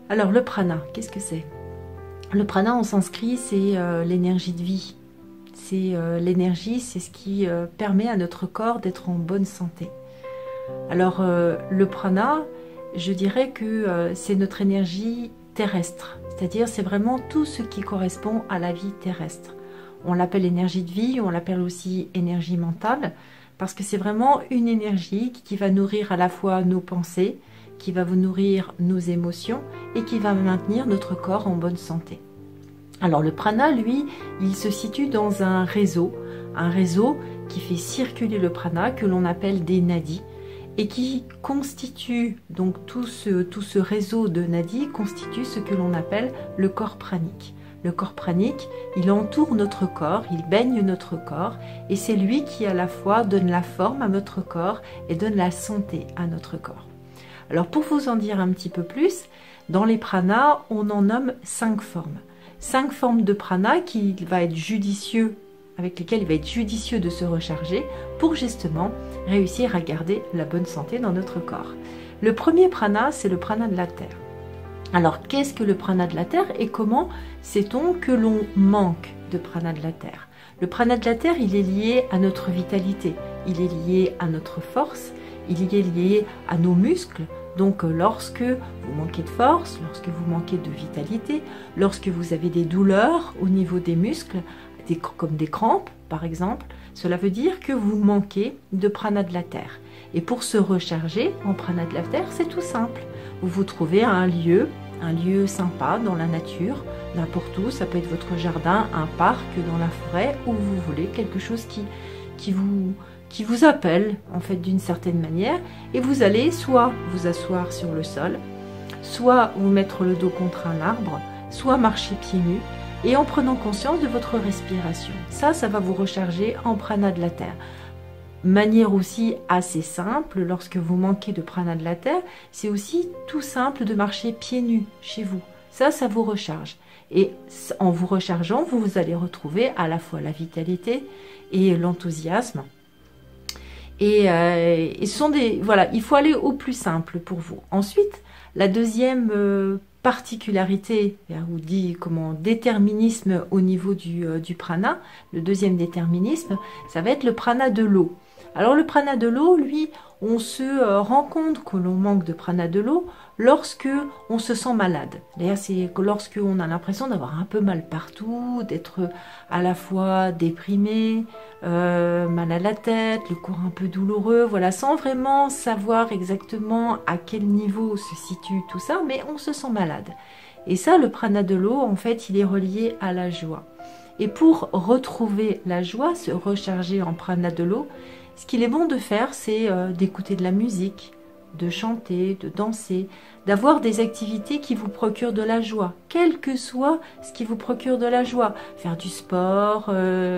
Alors le prana, qu'est-ce que c'est? Le prana en sanskrit, c'est l'énergie de vie. C'est l'énergie, c'est ce qui permet à notre corps d'être en bonne santé. Alors le prana, je dirais que c'est notre énergie terrestre. C'est-à-dire c'est vraiment tout ce qui correspond à la vie terrestre. On l'appelle énergie de vie, on l'appelle aussi énergie mentale, parce que c'est vraiment une énergie qui va nourrir à la fois nos pensées, qui va vous nourrir nos émotions et qui va maintenir notre corps en bonne santé. Alors le prana, lui, il se situe dans un réseau qui fait circuler le prana, que l'on appelle des nadis, et qui constitue, donc tout ce réseau de nadis constitue ce que l'on appelle le corps pranique. Le corps pranique, il entoure notre corps, il baigne notre corps, et c'est lui qui à la fois donne la forme à notre corps et donne la santé à notre corps. Alors pour vous en dire un petit peu plus, dans les pranas, on en nomme 5 formes. 5 formes de prana avec lesquelles il va être judicieux de se recharger pour justement réussir à garder la bonne santé dans notre corps. Le premier prana, c'est le prana de la terre. Alors qu'est-ce que le prana de la terre et comment sait-on que l'on manque de prana de la terre? Le prana de la terre, il est lié à notre vitalité, il est lié à notre force, il est lié à nos muscles. Donc lorsque vous manquez de force, lorsque vous manquez de vitalité, lorsque vous avez des douleurs au niveau des muscles, comme des crampes par exemple, cela veut dire que vous manquez de prana de la terre. Et pour se recharger en prana de la terre, c'est tout simple. Vous vous trouvez à un lieu sympa dans la nature, n'importe où, ça peut être votre jardin, un parc, dans la forêt, où vous voulez, quelque chose qui vous appelle en fait d'une certaine manière, et vous allez soit vous asseoir sur le sol, soit vous mettre le dos contre un arbre, soit marcher pieds nus, et en prenant conscience de votre respiration. Ça va vous recharger en prana de la terre. Manière aussi assez simple, lorsque vous manquez de prana de la terre, c'est aussi tout simple de marcher pieds nus chez vous. Ça vous recharge. Et en vous rechargeant, vous allez retrouver à la fois la vitalité et l'enthousiasme. Et voilà, il faut aller au plus simple pour vous. Ensuite, la deuxième particularité, ou dit comment déterminisme au niveau du prana, le deuxième déterminisme, ça va être le prana de l'eau. Alors le prana de l'eau, lui, on se rend compte que l'on manque de prana de l'eau lorsque on se sent malade. D'ailleurs, c'est lorsque on a l'impression d'avoir un peu mal partout, d'être à la fois déprimé, mal à la tête, le corps un peu douloureux, voilà, sans vraiment savoir exactement à quel niveau se situe tout ça, mais on se sent malade. Et ça, le prana de l'eau, en fait, il est relié à la joie. Et pour retrouver la joie, se recharger en prana de l'eau, ce qu'il est bon de faire, c'est d'écouter de la musique, de chanter, de danser, d'avoir des activités qui vous procurent de la joie, quel que soit ce qui vous procure de la joie. Faire du sport,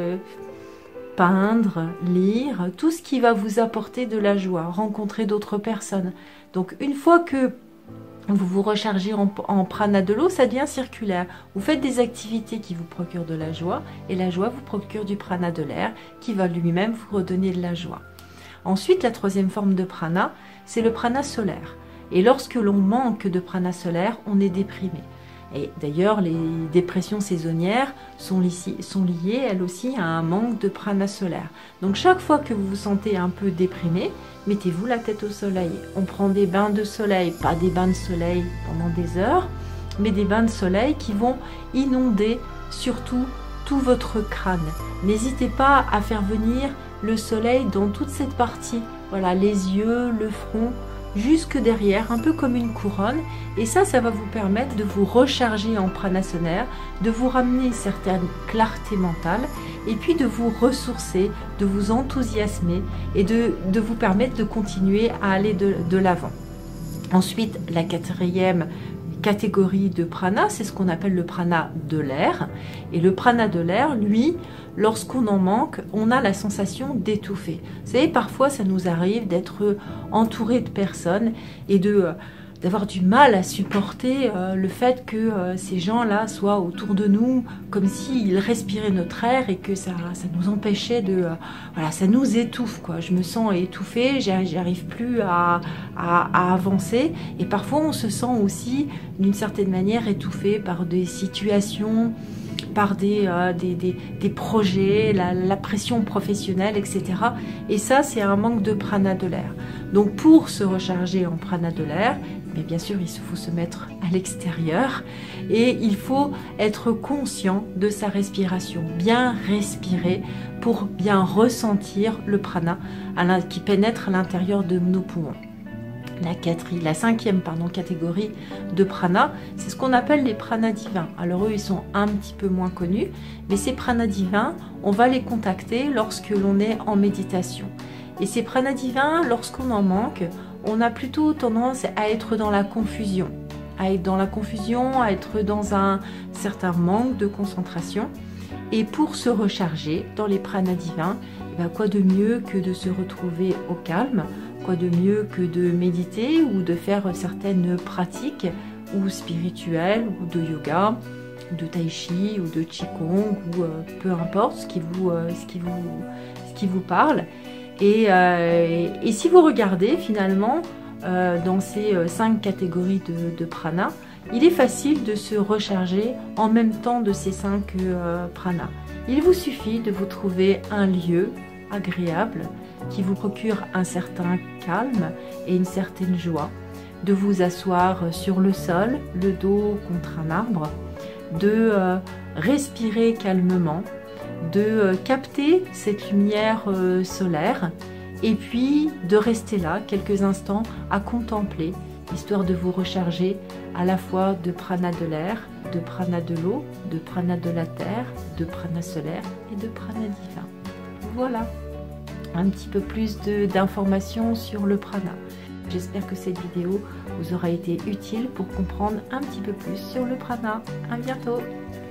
peindre, lire, tout ce qui va vous apporter de la joie, rencontrer d'autres personnes. Donc une fois que vous vous rechargez en prana de l'eau, ça devient circulaire. Vous faites des activités qui vous procurent de la joie, et la joie vous procure du prana de l'air, qui va lui-même vous redonner de la joie. Ensuite, la troisième forme de prana, c'est le prana solaire. Et lorsque l'on manque de prana solaire, on est déprimé. Et d'ailleurs, les dépressions saisonnières sont liées, elles aussi, à un manque de prana solaire. Donc chaque fois que vous vous sentez un peu déprimé, mettez-vous la tête au soleil. On prend des bains de soleil, pas des bains de soleil pendant des heures, mais des bains de soleil qui vont inonder surtout tout votre crâne. N'hésitez pas à faire venir le soleil dans toute cette partie. Voilà, les yeux, le front, jusque derrière, un peu comme une couronne, et ça va vous permettre de vous recharger en prana solaire, de vous ramener une certaine clarté mentale, et puis de vous ressourcer, de vous enthousiasmer, et de vous permettre de continuer à aller de l'avant. Ensuite, la quatrième catégorie de prana, c'est ce qu'on appelle le prana de l'air, et le prana de l'air, lui, lorsqu'on en manque, on a la sensation d'étouffer. Vous savez, parfois ça nous arrive d'être entouré de personnes et d'avoir du mal à supporter le fait que ces gens-là soient autour de nous comme s'ils respiraient notre air et que ça nous empêchait de... voilà, ça nous étouffe, quoi. Je me sens étouffée, j'arrive plus à avancer. Et parfois, on se sent aussi, d'une certaine manière, étouffé par des situations, par des projets, la pression professionnelle, etc. Et ça, c'est un manque de prana de l'air. Donc, pour se recharger en prana de l'air, mais bien sûr, il faut se mettre à l'extérieur et il faut être conscient de sa respiration, bien respirer pour bien ressentir le prana qui pénètre à l'intérieur de nos poumons. La cinquième catégorie de prana, c'est ce qu'on appelle les pranas divins. Alors eux, ils sont un petit peu moins connus, mais ces pranas divins, on va les contacter lorsque l'on est en méditation. Et ces pranas divins, lorsqu'on en manque, on a plutôt tendance à être dans la confusion, à être dans un certain manque de concentration. Et pour se recharger dans les pranas divins, quoi de mieux que de se retrouver au calme, quoi de mieux que de méditer ou de faire certaines pratiques ou spirituelles ou de yoga, ou de tai chi ou de qigong ou peu importe ce qui vous parle. Et si vous regardez finalement dans ces 5 catégories de prana, il est facile de se recharger en même temps de ces 5 pranas. Il vous suffit de vous trouver un lieu agréable qui vous procure un certain calme et une certaine joie, de vous asseoir sur le sol, le dos contre un arbre, de respirer calmement, de capter cette lumière solaire et puis de rester là quelques instants à contempler, histoire de vous recharger à la fois de prana de l'air, de prana de l'eau, de prana de la terre, de prana solaire et de prana divin. Voilà, un petit peu plus d'informations sur le prana. J'espère que cette vidéo vous aura été utile pour comprendre un petit peu plus sur le prana. À bientôt!